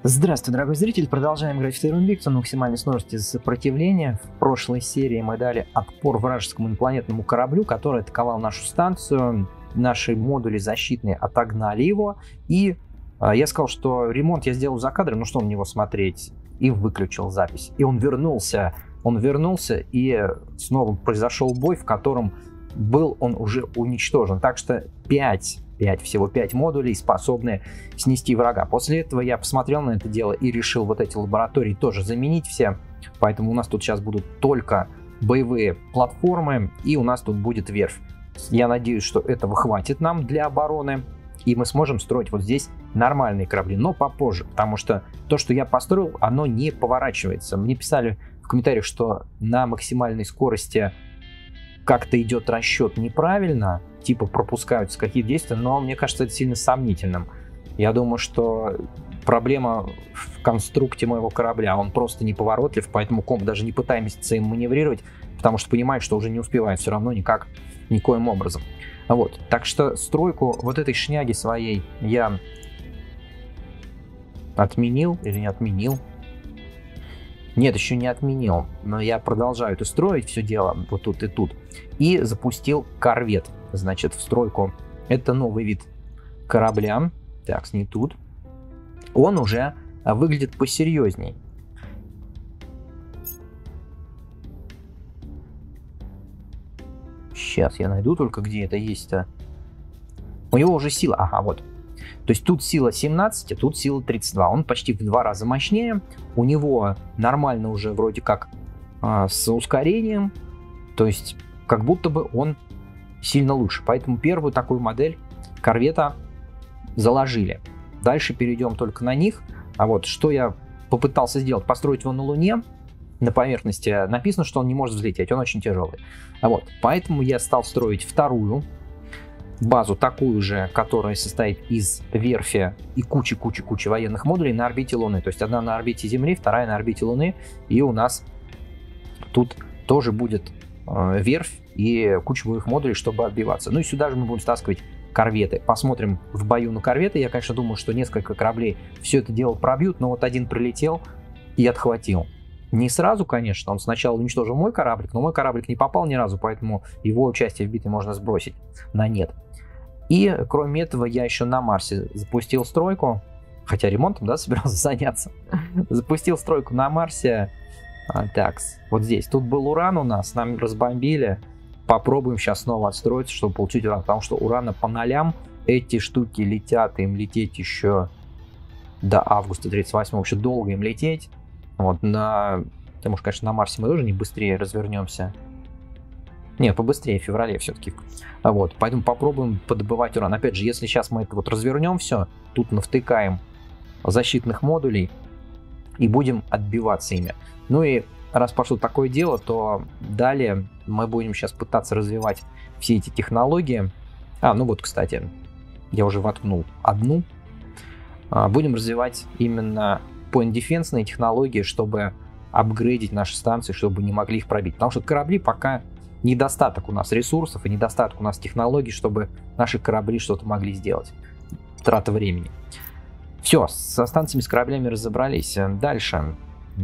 Здравствуй, дорогой зритель! Продолжаем играть в Terra Invicta на максимальной сложности сопротивления. В прошлой серии мы дали отпор вражескому инопланетному кораблю, который атаковал нашу станцию. Наши модули защитные отогнали его. И я сказал, что ремонт я сделал за кадром, ну что на него смотреть? И выключил запись. И он вернулся. И снова произошел бой, в котором был он уже уничтожен. Так что всего 5 модулей способны снести врага. После этого я посмотрел на это дело и решил вот эти лаборатории тоже заменить все. Поэтому у нас тут сейчас будут только боевые платформы, и у нас тут будет верфь. Я надеюсь, что этого хватит нам для обороны, и мы сможем строить вот здесь нормальные корабли, но попозже, потому что то, что я построил, оно не поворачивается. Мне писали в комментариях, что на максимальной скорости как-то идет расчет неправильно, типа пропускаются какие-то действия, но мне кажется это сильно сомнительным. Я думаю, что проблема в конструкте моего корабля, он просто неповоротлив, поэтому комп даже не пытается им маневрировать, потому что понимает, что уже не успевает все равно никоим образом. Вот, так что стройку вот этой шняги своей я отменил или не отменил. Нет, еще не отменил, но я продолжаю это строить, все дело вот тут и тут. И запустил корвет, значит, в стройку. Это новый вид корабля. Так, не тут. Он уже выглядит посерьезней. Сейчас я найду только, где это есть-то. У него уже сила, ага, вот. То есть тут сила 17, а тут сила 32. Он почти в 2 раза мощнее. У него нормально уже вроде как с ускорением. То есть как будто бы он сильно лучше. Поэтому первую такую модель корвета заложили. Дальше перейдем только на них. А вот что я попытался сделать. Построить его на Луне. На поверхности написано, что он не может взлететь. Он очень тяжелый. А вот, поэтому я стал строить вторую базу, такую же, которая состоит из верфи и кучи военных модулей на орбите Луны. То есть одна на орбите Земли, вторая на орбите Луны. И у нас тут тоже будет верфь и куча боевых модулей, чтобы отбиваться. Ну и сюда же мы будем стаскивать корветы. Посмотрим в бою на корветы. Я, конечно, думаю, что несколько кораблей все это дело пробьют, но вот один прилетел и отхватил. Не сразу, конечно, он сначала уничтожил мой кораблик, но мой кораблик не попал ни разу, поэтому его участие в битве можно сбросить на нет. И кроме этого я еще на Марсе запустил стройку, хотя ремонтом, да, собирался заняться. Запустил стройку на Марсе. Так, вот здесь. Тут был уран у нас, нам разбомбили. Попробуем сейчас снова отстроиться, чтобы получить уран, потому что урана по нолям. Эти штуки летят, им лететь еще до августа 38, еще долго им лететь. Вот, потому что, конечно, на Марсе мы тоже не быстрее развернемся. Нет, побыстрее, в феврале все-таки. Вот, поэтому попробуем подобывать уран. Опять же, если сейчас мы это вот развернем все, тут навтыкаем защитных модулей и будем отбиваться ими. Ну и раз пошло такое дело, то далее мы будем сейчас пытаться развивать все эти технологии. Ну вот, кстати, я уже воткнул одну. Будем развивать именно point defense технологии, чтобы апгрейдить наши станции, чтобы не могли их пробить. Потому что корабли пока недостаток у нас ресурсов и недостаток у нас технологий, чтобы наши корабли что-то могли сделать. Трата времени. Все, со станциями, с кораблями разобрались. Дальше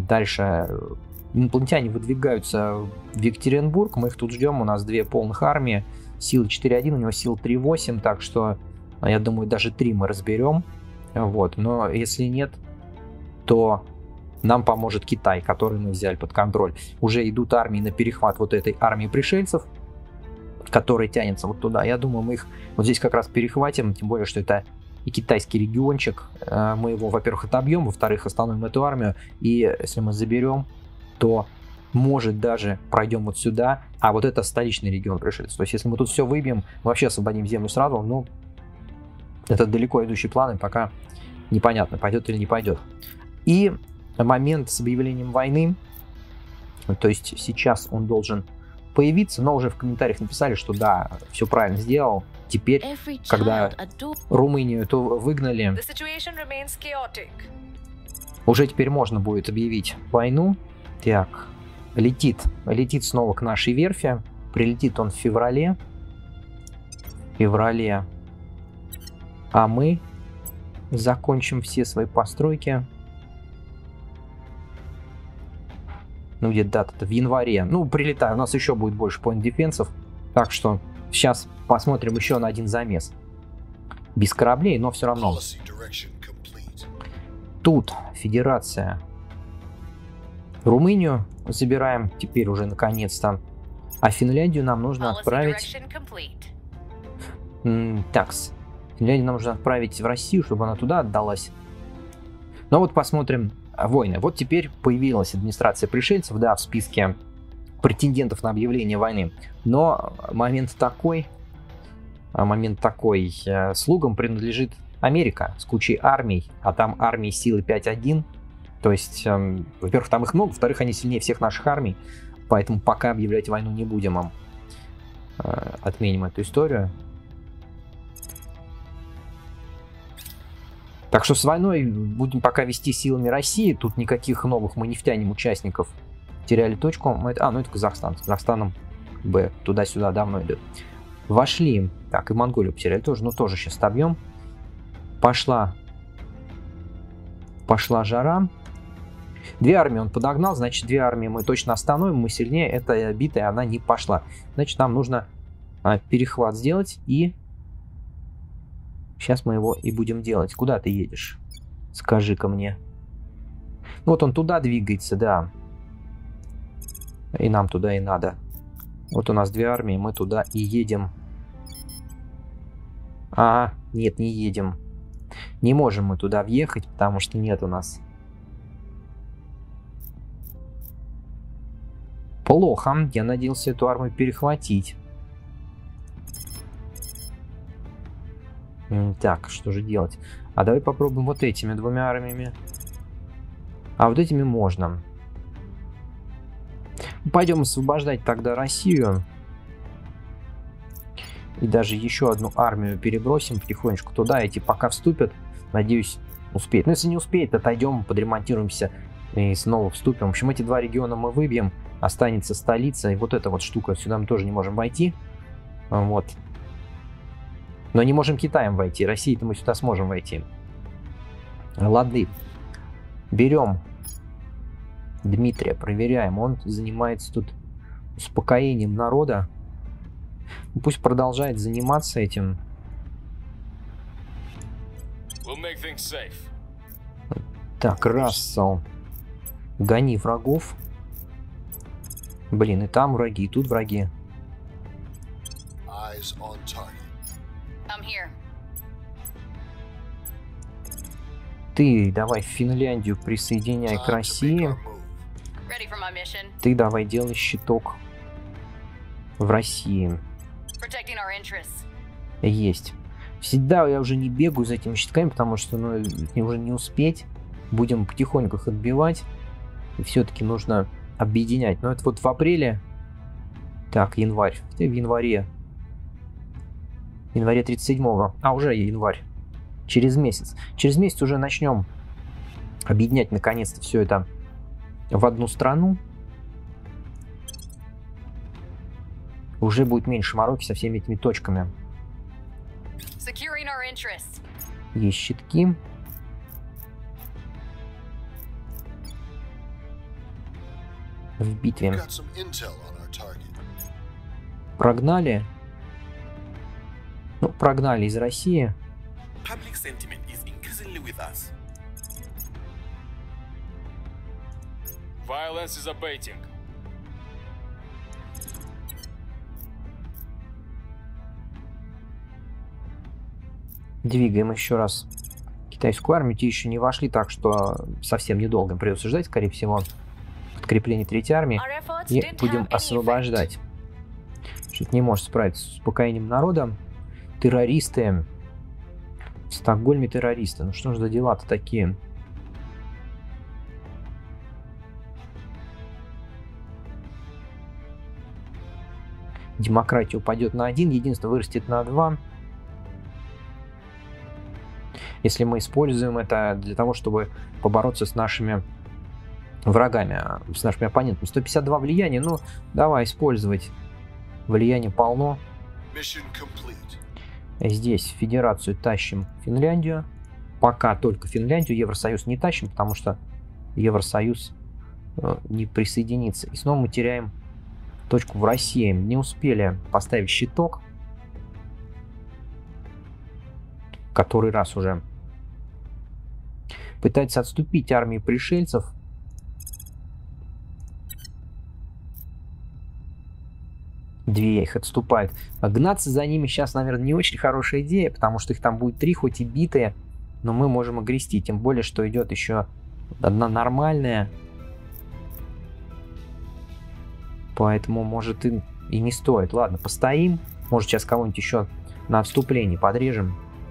инопланетяне выдвигаются в Екатеринбург. Мы их тут ждем. У нас 2 полных армии. Сила 4.1, у него сила 3.8. Так что, я думаю, даже 3 мы разберем. Вот. Но если нет, то нам поможет Китай, который мы взяли под контроль. Уже идут армии на перехват вот этой армии пришельцев, которая тянется вот туда. Я думаю, мы их вот здесь как раз перехватим, тем более, что это и китайский региончик. Мы его, во-первых, отобьем, во-вторых, остановим эту армию. И если мы заберем, то, может, даже пройдем вот сюда. А вот это столичный регион пришельцев. То есть, если мы тут все выбьем, мы вообще освободим землю сразу. Ну, это далеко идущие планы, пока непонятно, пойдет или не пойдет. И момент с объявлением войны, то есть сейчас он должен появиться, но уже в комментариях написали, что да, все правильно сделал. Теперь, когда Румынию эту выгнали, уже теперь можно будет объявить войну. Так, летит снова к нашей верфи. Прилетит он в феврале. А мы закончим все свои постройки Ну, где дата-то? В январе. Ну, прилетаю. У нас еще будет больше point дефенсов. Так что сейчас посмотрим еще на один замес. Без кораблей, но все равно. Тут Федерация. Румынию забираем теперь уже наконец-то. А Финляндию нам нужно отправить... Такс. Финляндию нам нужно отправить в Россию, чтобы она туда отдалась. Ну вот посмотрим войны. Вот теперь появилась администрация пришельцев, да, в списке претендентов на объявление войны. Но момент такой, слугам принадлежит Америка с кучей армий, а там армии силы 5-1. То есть, во-первых, там их много, во-вторых, они сильнее всех наших армий. Поэтому пока объявлять войну не будем им. Отменим эту историю. Так что с войной будем пока вести силами России. Тут никаких новых мы не втянем участников. Теряли точку. Ну это Казахстан. С Казахстаном Б. Туда-сюда давно идет. Вошли. Так, и Монголию потеряли тоже. Но тоже сейчас отобьем. Пошла жара. 2 армии он подогнал. Значит, 2 армии мы точно остановим. Мы сильнее. Эта битая, она не пошла. Значит, нам нужно перехват сделать. И сейчас мы его и будем делать. Куда ты едешь? Скажи-ка мне. Вот он туда двигается, да. И нам туда и надо. Вот у нас 2 армии, мы туда и едем. Нет, не едем. Не можем мы туда въехать, потому что нет у нас. Плохо. Я надеялся эту армию перехватить. Так, что же делать? А давай попробуем вот этими 2 армиями. А вот этими можно. Пойдем освобождать тогда Россию. И даже еще одну армию перебросим потихонечку туда. Эти пока вступят. Надеюсь, успеют. Но если не успеет, отойдем, подремонтируемся и снова вступим. В общем, эти 2 региона мы выбьем. Останется столица. И вот эта вот штука. Сюда мы тоже не можем войти. Вот. Но не можем Китаем войти. Россией-то мы сюда сможем войти. Лады. Берем Дмитрия, проверяем. Он занимается тут успокоением народа. Пусть продолжает заниматься этим. Так, Рассел. Гони врагов. Блин, и там враги, и тут враги. Ты давай Финляндию присоединяй к России. Ты давай делай щиток в России. Есть. Всегда я уже не бегаю за этими щитками, потому что уже не успеть. Будем потихоньку их отбивать. И все-таки нужно объединять. Но это вот в апреле. Так, январь. В январе. В январе 37-го. Уже январь. Через месяц. Через месяц уже начнем объединять наконец-то все это в одну страну. Уже будет меньше мороки со всеми этими точками. Есть щитки. В битве. Прогнали. Ну, прогнали из России. Двигаем еще раз китайскую армию. Те еще не вошли, так что совсем недолго им придется ждать, скорее всего, подкрепление 3-й армии. И будем освобождать. Что-то не может справиться с успокоением народа. Террористы. В Стокгольме террористы. Ну что же за дела-то такие? Демократия упадет на 1, единство вырастет на 2. Если мы используем это для того, чтобы побороться с нашими врагами, с нашими оппонентами. 152 влияния, ну давай использовать. Влияние полно. Здесь Федерацию тащим Финляндию. Пока только Финляндию. Евросоюз не тащим, потому что Евросоюз не присоединиться. И снова мы теряем точку в России. Не успели поставить щиток. Который раз уже. Пытается отступить армии пришельцев. Две их отступают. Гнаться за ними сейчас, наверное, не очень хорошая идея, потому что их там будет 3, хоть и битые, но мы можем огрести. Тем более, что идет еще одна нормальная. Поэтому, может, и не стоит. Ладно, постоим. Может, сейчас кого-нибудь еще на отступлении подрежем.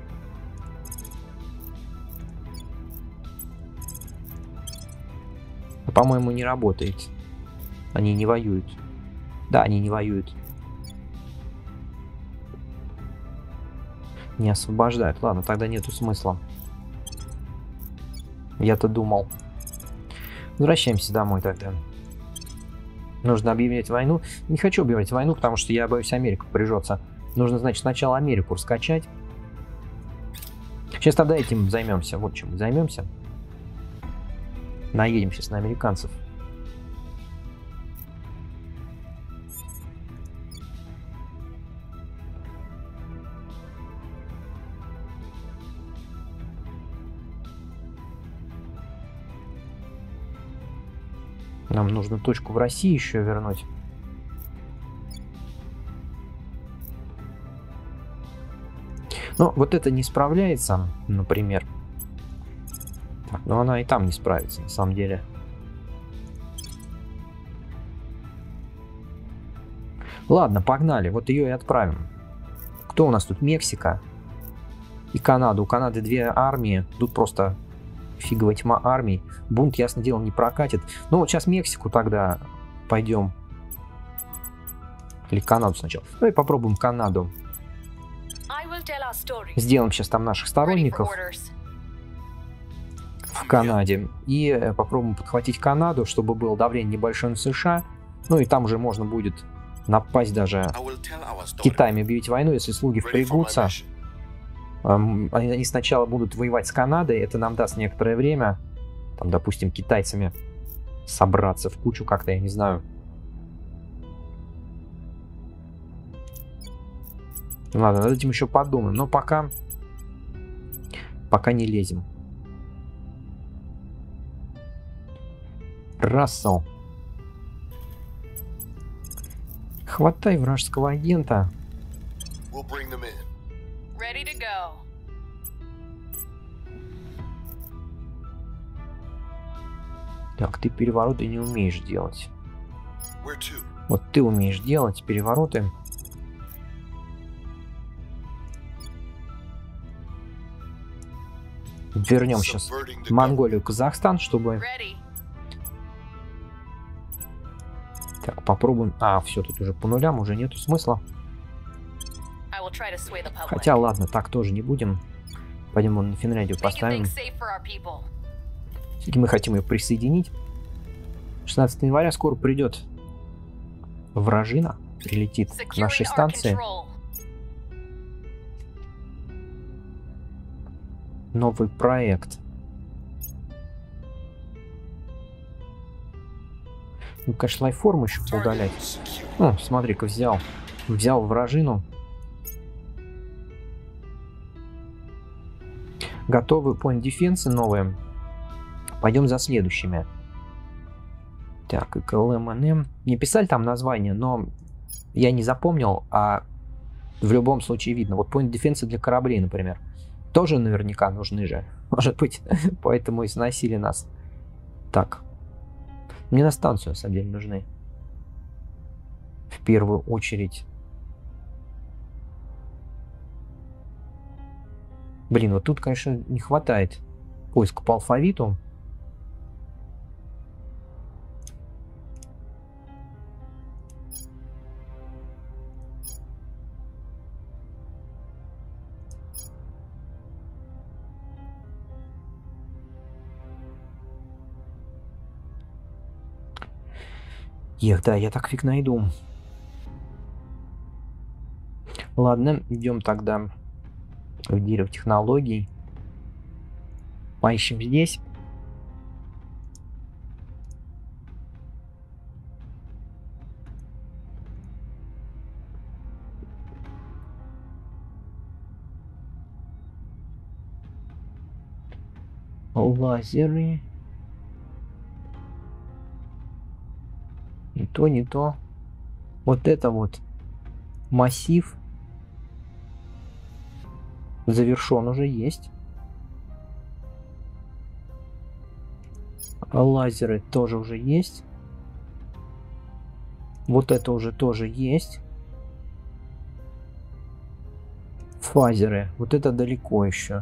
По-моему, не работает. Они не воюют. Да, они не воюют. Не освобождают. Ладно, тогда нету смысла. Я-то думал. Возвращаемся домой тогда. Нужно объявлять войну. Не хочу объявлять войну, потому что я боюсь, Америка прижется. Нужно, значит, сначала Америку раскачать. Сейчас тогда этим займемся. Вот чем займемся. Наедем сейчас на американцев. Нам нужно точку в России еще вернуть. Ну, вот это не справляется, например. Так, но она и там не справится, на самом деле. Ладно, погнали. Вот ее и отправим. Кто у нас тут? Мексика и Канада. У Канады 2 армии. Тут просто фиговая тьма армий. Бунт, ясно дело, не прокатит. Ну, вот сейчас Мексику тогда пойдем. Или Канаду сначала. Давай попробуем Канаду. Сделаем сейчас там наших сторонников в Канаде. И попробуем подхватить Канаду, чтобы было давление небольшое на США. Ну и там уже можно будет напасть даже Китаем, объявить войну, если слуги впрягутся. Они сначала будут воевать с Канадой, это нам даст некоторое время, там, допустим, китайцами собраться в кучу как-то, я не знаю. Ладно, над этим еще подумаем, но пока не лезем. Рассел. Хватай вражеского агента. Так, ты перевороты не умеешь делать. Вот ты умеешь делать перевороты. Вернем сейчас Монголию, Казахстан, чтобы... Так, попробуем... А, все, тут уже по нулям, уже нету смысла. Хотя, ладно, так тоже не будем. Пойдем на Финляндию поставим. Все-таки мы хотим ее присоединить. 16 января скоро придет вражина, прилетит к нашей станции. Новый проект. Ну, конечно, лайфформу еще поудалять. О, смотри-ка, взял вражину. Готовы point дефенсы новые. Пойдем за следующими. Так, и КЛМНМ. Не писали там название, но я не запомнил, а в любом случае видно. Вот point дефенсы для кораблей, например. Тоже наверняка нужны же. Может быть, поэтому и сносили нас. Так. Мне на станцию, на самом деле, нужны. В первую очередь. Блин, вот тут, конечно, не хватает поиска по алфавиту. Эх, да, я так фиг найду. Ладно, идем тогда в дерево технологий. Поищем здесь. Лазеры. Не то, не то. Вот это вот массив завершен уже есть. Лазеры тоже уже есть. Вот это уже тоже есть. Фазеры. Вот это далеко еще.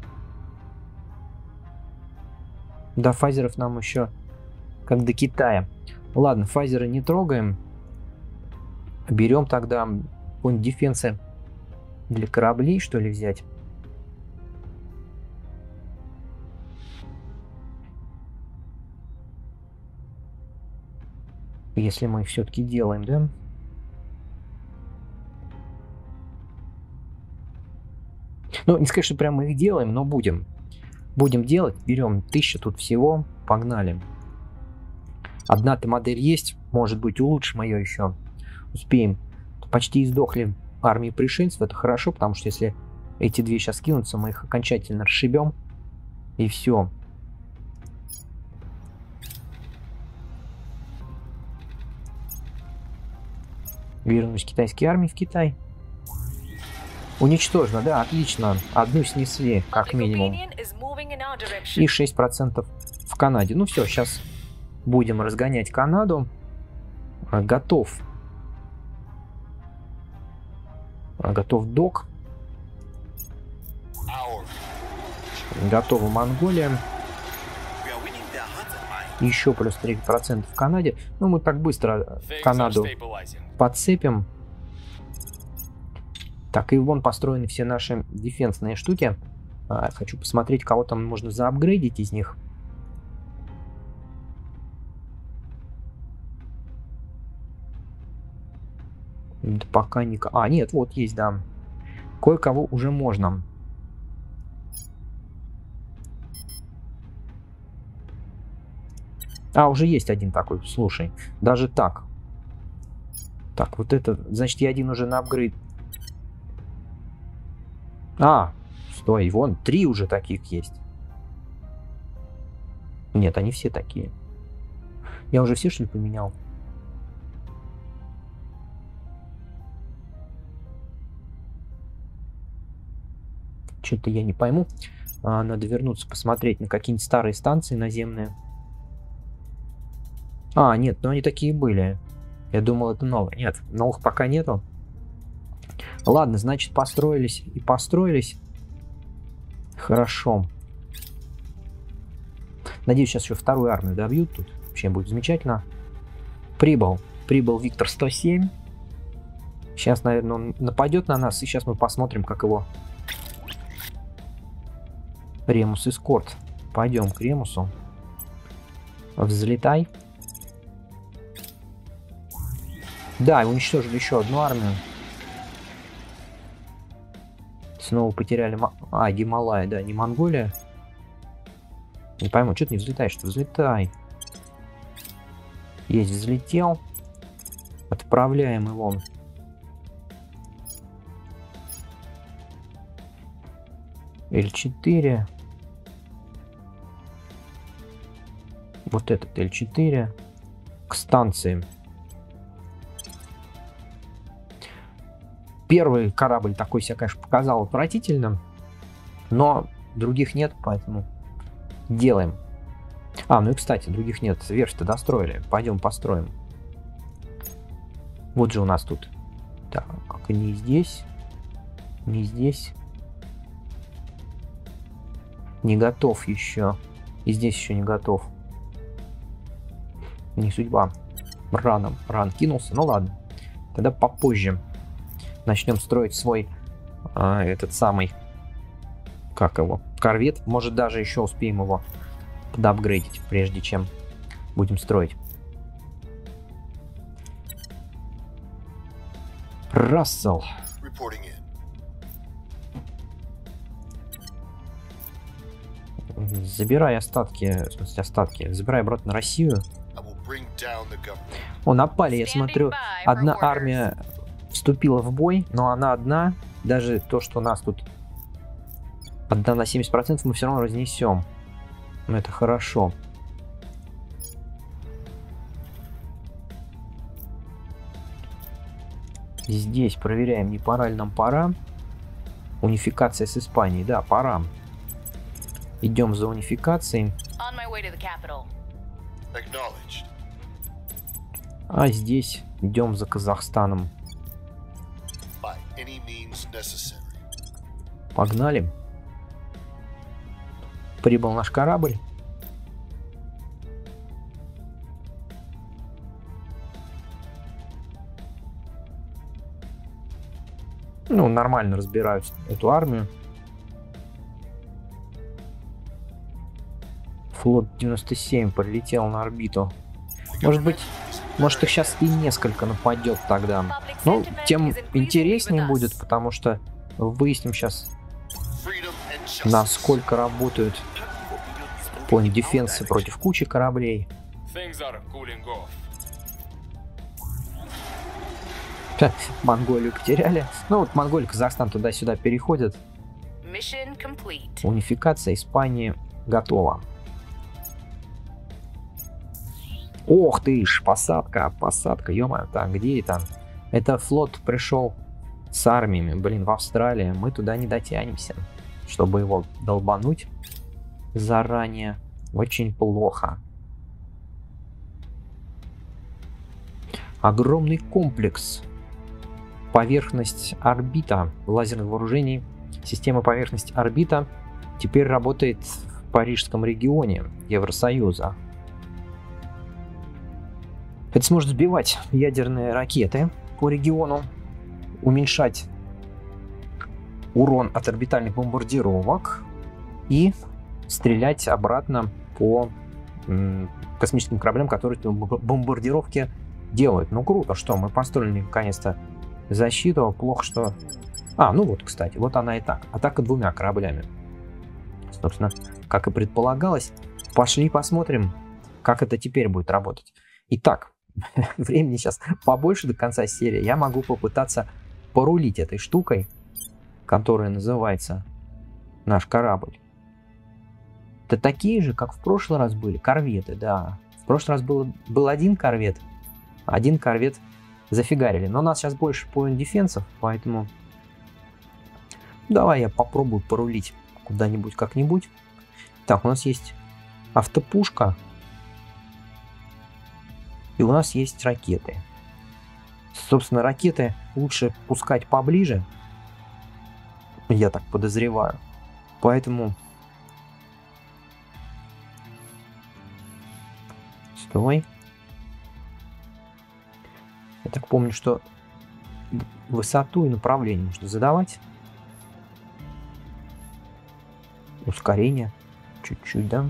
До фазеров нам еще как до Китая. Ладно, фазеры не трогаем. Берем тогда какой-нибудь дефенсы для кораблей, что ли, взять. Если мы все-таки делаем, да? Ну, не сказать, что прямо их делаем, но будем. Будем делать. Берем 1000 тут всего. Погнали. Одна-то модель есть. Может быть, улучшим ее еще. Успеем. Почти издохли армии пришельцев. Это хорошо, потому что если эти две сейчас кинутся, мы их окончательно расшибем. И все. Вернулись китайские армии в Китай. Уничтожено, да, отлично. Одну снесли, как минимум. И 6% в Канаде. Ну все, сейчас будем разгонять Канаду. Готов. Готов док. Готова Монголия. Еще плюс 3% в Канаде. Ну, мы так быстро Канаду подцепим. Так, и вон построены все наши дефенсные штуки. Хочу посмотреть, кого там можно заапгрейдить из них. Да пока не... А, нет, вот есть, да. Кое-кого уже можно. А, уже есть один такой, слушай. Даже так. Так, вот это... Значит, я один уже на апгрейд. А, стой, вон, 3 уже таких есть. Нет, они все такие. Я уже все, что ли, поменял? Что-то я не пойму. Надо вернуться, посмотреть на какие-нибудь старые станции наземные. А, нет, ну они такие были. Я думал, это новые. Нет, новых пока нету. Ладно, значит, построились и построились. Хорошо. Надеюсь, сейчас еще вторую армию добьют тут. Вообще будет замечательно. Прибыл Виктор 107. Сейчас, наверное, он нападет на нас. И сейчас мы посмотрим, как его... Ремус эскорт. Пойдем к Ремусу. Взлетай. Да, уничтожили еще одну армию. Снова потеряли... А, Гималая, да, не Монголия. Не пойму, что ты не взлетаешь-то? Взлетай. Есть, взлетел. Отправляем его. L4. Вот этот L4. К станции. Первый корабль такой себя, конечно, показал отвратительно, но других нет, поэтому делаем. А, ну и, кстати, других нет, верфь-то достроили. Пойдем построим. Вот же у нас тут. Так, как не здесь, не здесь. Не готов еще. И здесь еще не готов. Не судьба. Ран кинулся. Ну ладно. Тогда попозже начнем строить свой этот самый, как его, корвет. Может, даже еще успеем его подапгрейдить, прежде чем будем строить. Рассел. Забирай остатки, в смысле остатки, забирай обратно Россию. О, напали, я смотрю, одна армия вступила в бой, но она одна. Даже то, что у нас тут одна на 70%, мы все равно разнесем. Ну, это хорошо. Здесь проверяем, не пора ли нам. Пора. Унификация с Испанией. Да, пора. Идем за унификацией. А здесь идем за Казахстаном. Погнали. Прибыл наш корабль. Ну, нормально разбирают эту армию. Флот 97 прилетел на орбиту. Может быть, может их сейчас и несколько нападет тогда. Ну, тем интереснее будет, потому что выясним сейчас, насколько работают point дефенсы против кучи кораблей. Монголию потеряли. Ну вот Монголия, Казахстан туда-сюда переходят. Унификация Испании готова. Ох ты ж, посадка, ё-моё, так, где это? Это флот пришел с армиями, блин, в Австралии. Мы туда не дотянемся, чтобы его долбануть заранее. Очень плохо. Огромный комплекс. Поверхность орбита лазерных вооружений. Система поверхность орбита теперь работает в Парижском регионе Евросоюза. Это сможет сбивать ядерные ракеты по региону, уменьшать урон от орбитальных бомбардировок и стрелять обратно по космическим кораблям, которые бомбардировки делают. Ну круто, что мы построили наконец-то защиту. Плохо, что... ну вот, кстати, вот она и так. Атака двумя кораблями. Собственно, как и предполагалось. Пошли посмотрим, как это теперь будет работать. Итак, времени сейчас побольше до конца серии. Я могу попытаться порулить этой штукой, которая называется наш корабль. Это такие же, как в прошлый раз были корветы, да. В прошлый раз был один корвет зафигарили. Но у нас сейчас больше point дефенсов, поэтому давай я попробую порулить куда-нибудь как-нибудь. Так, у нас есть автопушка. И у нас есть ракеты. Собственно, ракеты лучше пускать поближе. Я так подозреваю. Поэтому... Стой. Я так помню, что высоту и направление нужно задавать. Ускорение. Чуть-чуть, да?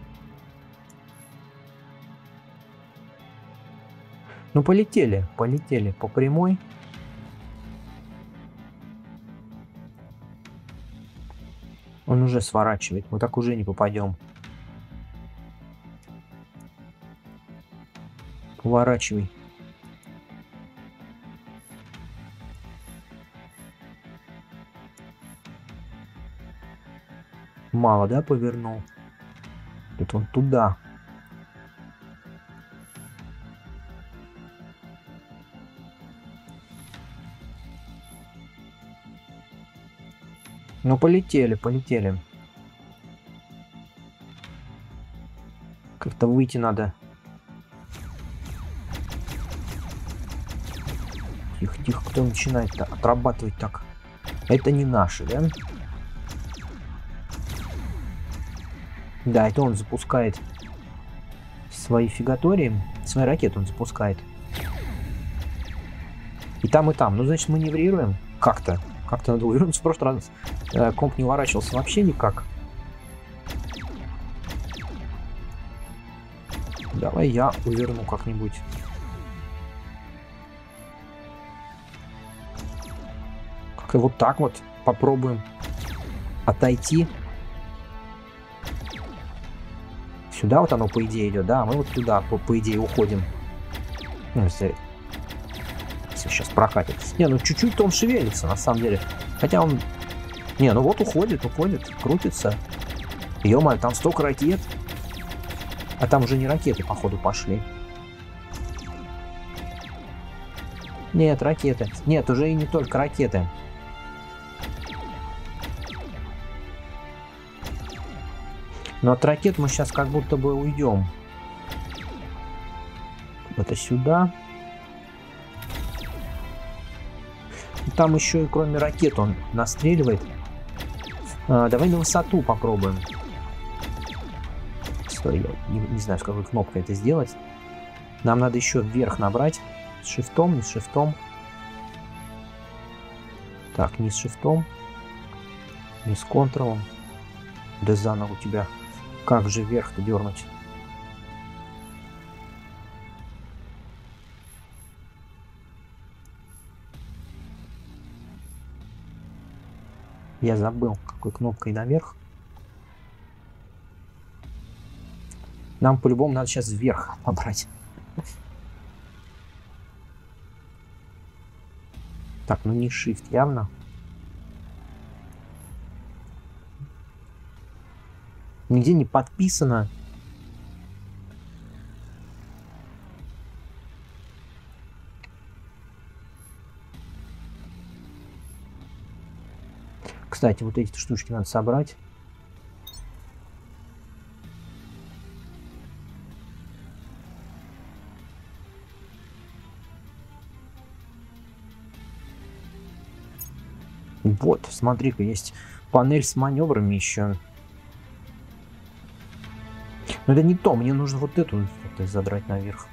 Ну, полетели по прямой. Он уже сворачивает. Мы так уже не попадем. Поворачивай. Мало, да, повернул? Это он туда. Ну, полетели. Как-то выйти надо. Тихо, кто начинает отрабатывать так? Это не наши, да? Да, это он запускает свои фигатории, свои ракеты он запускает. И там. Ну, значит, маневрируем как-то. Как-то надо увернуться. В прошлый раз комп не уворачивался вообще никак. Давай я уверну как-нибудь. Как-то вот так вот попробуем отойти. Сюда вот оно, по идее, идет, да? Мы вот туда, по идее, уходим. Ну, если сейчас прокатит. Не, ну чуть-чуть-то он шевелится, на самом деле. Хотя он... Не, ну вот уходит, крутится. Ё-моё, там столько ракет. А там уже не ракеты, походу, пошли. Нет, ракеты. Нет, уже и не только ракеты. Но от ракет мы сейчас как будто бы уйдем. Это сюда. Там еще и кроме ракет он настреливает. Давай на высоту попробуем. Стой, я не знаю, с какой кнопкой это сделать. Нам надо еще вверх набрать. С шифтом, не с шифтом. Так, не с шифтом. Не с контролом. Да заново у тебя. Как же вверх-то дернуть? Я забыл, какой кнопкой наверх. Нам по-любому надо сейчас вверх набрать. Так, ну не Shift явно. Нигде не подписано. Кстати, вот эти штучки надо собрать. Вот, смотри-ка, есть панель с маневрами еще. Но это не то, мне нужно вот эту задрать наверх.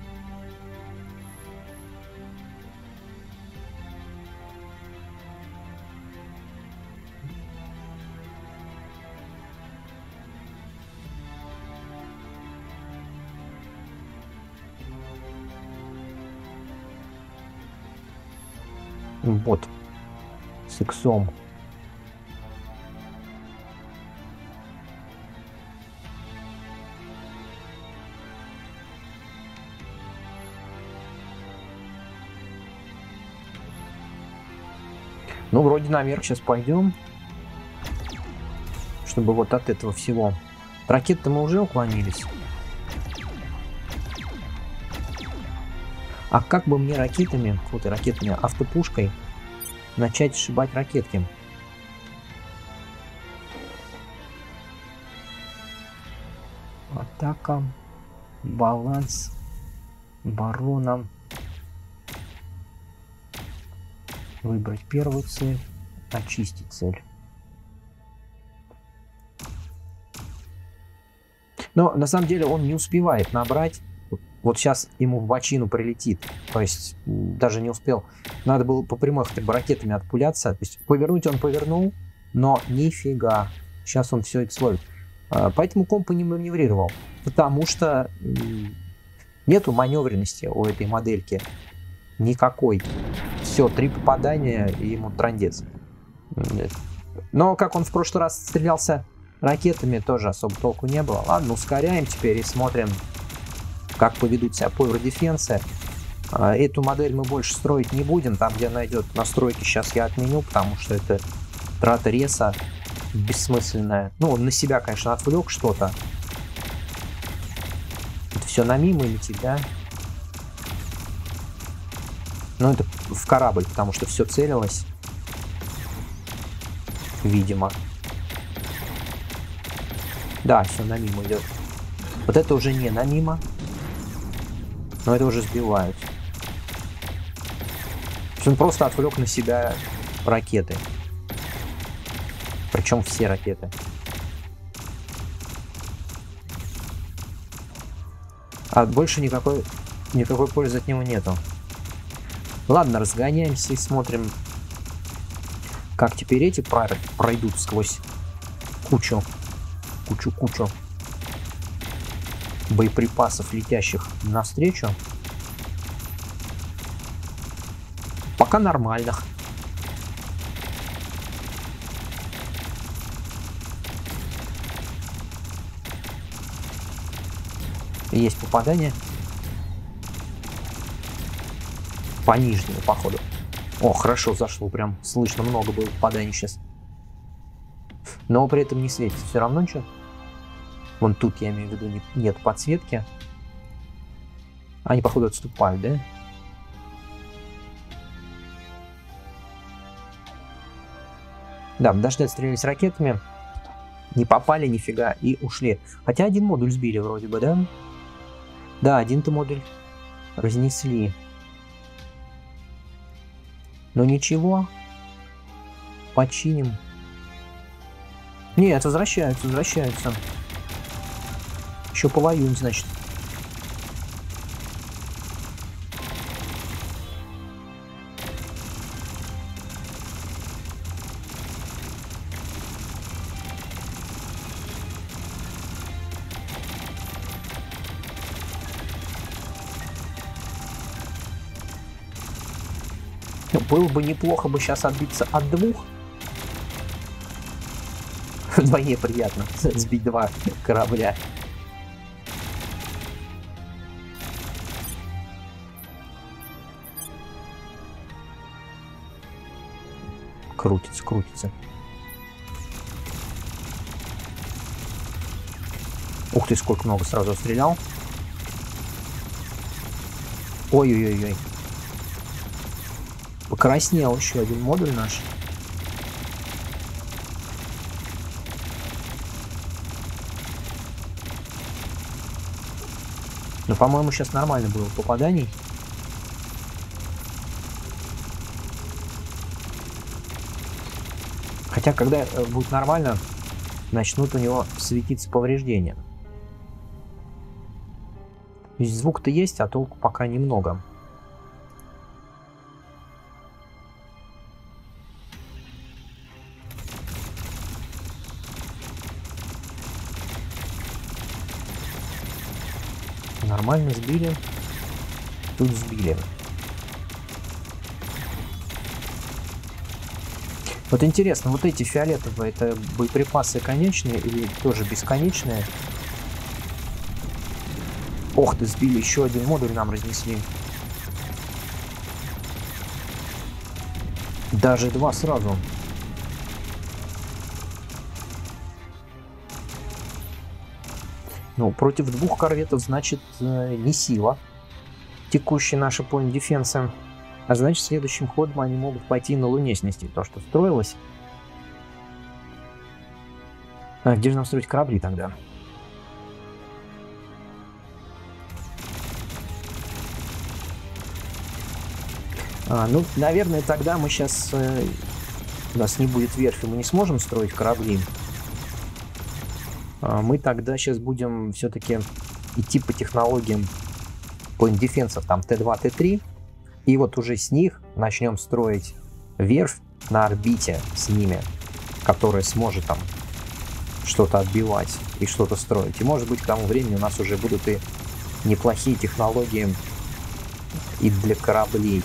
Вот, с иксом. Ну, вроде наверх сейчас пойдем. Чтобы вот от этого всего. Ракеты мы уже уклонились. А как бы мне ракетами, вот и ракетами, автопушкой начать сшибать ракетки? Атака, баланс, оборона. Выбрать первую цель, очистить цель. Но на самом деле он не успевает набрать. Вот сейчас ему в бочину прилетит. То есть даже не успел. Надо было по прямой хотя бы ракетами отпуляться. То есть повернуть он повернул, но нифига. Сейчас он все это словит. Поэтому комп не маневрировал. Потому что нету маневренности у этой модельки. Никакой. Все, 3 попадания, и ему трындец. Но как он в прошлый раз стрелялся ракетами, тоже особо толку не было. Ладно, ускоряем теперь и смотрим, как поведут себя Power Defense. Эту модель мы больше строить не будем. Там, где она идет настройки, сейчас я отменю, потому что это трата реса бессмысленная. Ну, он на себя, конечно, отвлек что-то. Это все на мимо летит, да? Ну, это в корабль, потому что все целилось. Видимо. Да, все на мимо идет. Вот это уже не на мимо. Но это уже сбивают. Он просто отвлек на себя ракеты. Причем все ракеты. А больше никакой пользы от него нету. Ладно, разгоняемся и смотрим, как теперь эти пройдут сквозь кучу боеприпасов, летящих навстречу. Пока нормальных. Есть попадание. По нижнему, походу. О, хорошо зашло, прям слышно, много было попаданий сейчас. Но при этом не светит. Все равно что? Вон тут, я имею в виду, нет подсветки. Они, походу, отступают, да? Да, подожди, отстрелялись ракетами. Не попали нифига и ушли. Хотя один модуль сбили вроде бы, да? Да, один-то модуль разнесли. Но ничего. Починим. Нет, возвращаются. Еще повоюем, значит. Было бы неплохо бы сейчас отбиться от двух. Вдвойне приятно сбить два корабля. Крутится. Ух ты, сколько много сразу стрелял. Ой-ой-ой. Покраснел еще один модуль наш. Но, по-моему, сейчас нормально было попаданий. Хотя, когда будет нормально, начнут у него светиться повреждения. То есть звук-то есть, а толку пока немного. Нормально сбили. Тут сбили. Вот интересно, вот эти фиолетовые, это боеприпасы конечные или тоже бесконечные? Ох ты, сбили, еще один модуль нам разнесли. Даже два сразу. Ну, против двух корветов, значит, не сила. Текущие наши point дефенсы. А значит, следующим ходом они могут пойти на Луне снести то, что строилось. А где же нам строить корабли тогда? Ну, наверное, тогда мы сейчас... у нас не будет верфи, мы не сможем строить корабли. Мы тогда сейчас будем все-таки идти по технологиям point дефенсов, там Т2, Т3. И вот уже с них начнем строить верфь на орбите с ними, которая сможет там что-то отбивать и что-то строить. И может быть к тому времени у нас уже будут и неплохие технологии и для кораблей.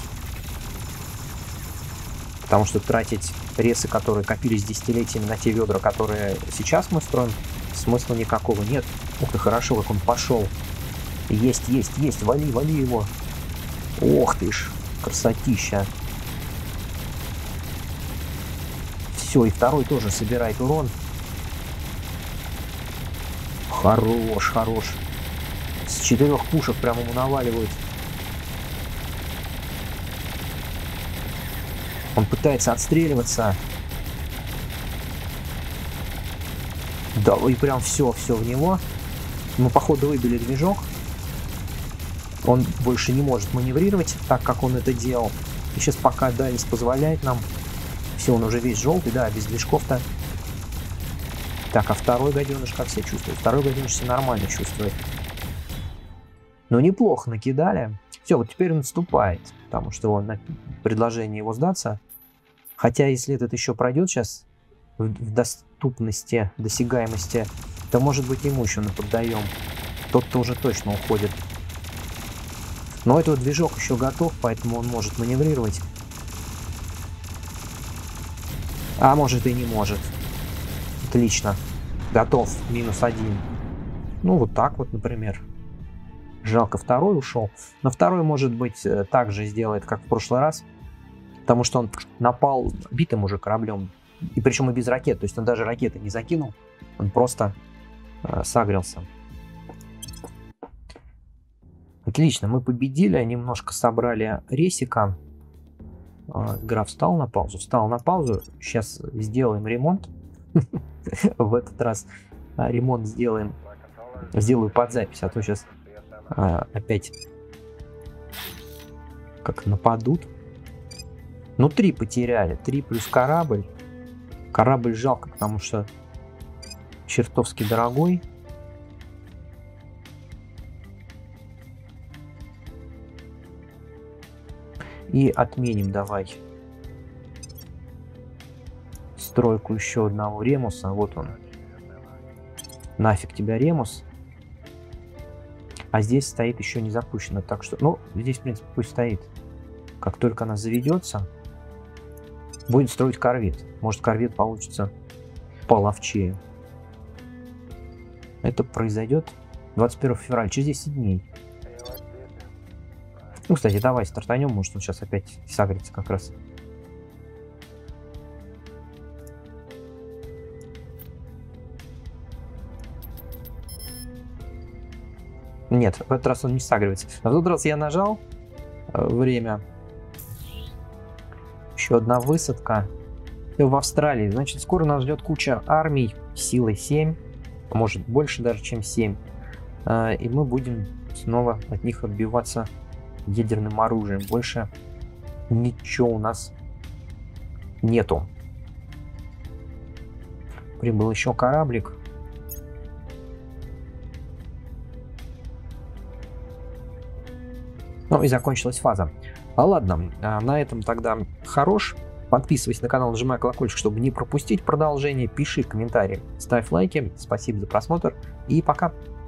Потому что тратить ресы, которые копились десятилетиями, на те ведра, которые сейчас мы строим, смысла никакого нет. Ух ты, хорошо, как он пошел. Есть, вали его. Ох ты ж, красотища. Все, и второй тоже собирает урон. Хорош. С 4 пушек прям ему наваливают. Он пытается отстреливаться. Да, и прям все в него. Мы, походу, выбили движок. Он больше не может маневрировать так, как он это делал. И сейчас пока дальность позволяет нам. Все, он уже весь желтый, да, без движков-то. Так, а второй гаденыш как себя чувствует? Второй гаденыш себя нормально чувствует. Ну, неплохо накидали. Все, вот теперь он отступает, потому что он на предложение его сдаться. Хотя, если этот еще пройдет сейчас в доступности, досягаемости, то, может быть, ему еще наподдаем. Тот-то уже точно уходит. Но этот движок еще готов, поэтому он может маневрировать. А может и не может. Отлично. Готов. -1. Ну, вот так вот, например. Жалко, второй ушел. Но второй, может быть, так же сделает, как в прошлый раз. Потому что он напал битым уже кораблем. И причем и без ракет. То есть он даже ракеты не закинул. Он просто сагрился. Отлично, мы победили, немножко собрали ресика. Игра встал на паузу. Сейчас сделаем ремонт. В этот раз ремонт сделаю под запись, а то сейчас опять как нападут. Ну, 3 потеряли. 3 плюс корабль. Корабль жалко, потому что чертовски дорогой. И отменим давай стройку еще одного ремуса. Вот он. Нафиг тебя, ремус. А здесь стоит еще не запущено. Так что, ну, здесь, в принципе, пусть стоит. Как только она заведется, будет строить корвет. Может, корвет получится половчее. Это произойдет 21 февраля, через 10 дней. Ну, кстати, давай стартанем, может, он сейчас опять сагрится как раз. Нет, в этот раз он не сагривается. А в тот раз я нажал время. Еще одна высадка. И в Австралии. Значит, скоро нас ждет куча армий силой 7. Может, больше даже, чем 7. И мы будем снова от них отбиваться ядерным оружием. Больше ничего у нас нету. Прибыл еще кораблик. Ну и закончилась фаза. Ладно, на этом тогда хорош. Подписывайся на канал, нажимай колокольчик, чтобы не пропустить продолжение. Пиши комментарии, ставь лайки. Спасибо за просмотр и пока.